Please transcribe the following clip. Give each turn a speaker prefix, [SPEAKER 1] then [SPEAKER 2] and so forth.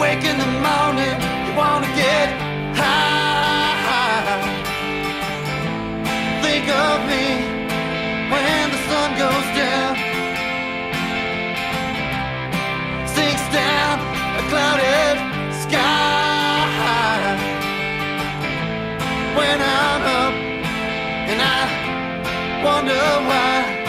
[SPEAKER 1] wake in the morning, you wanna get high. Think of me when the sun goes down, sinks down a clouded sky. When I'm up and I wonder why